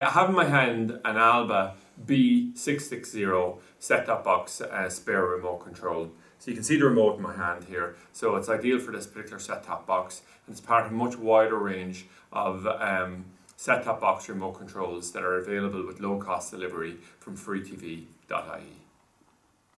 I have in my hand an Alba B660 set-top box spare remote control. So you can see the remote in my hand here. So it's ideal for this particular set-top box, and it's part of a much wider range of set-top box remote controls that are available with low-cost delivery from freetv.ie.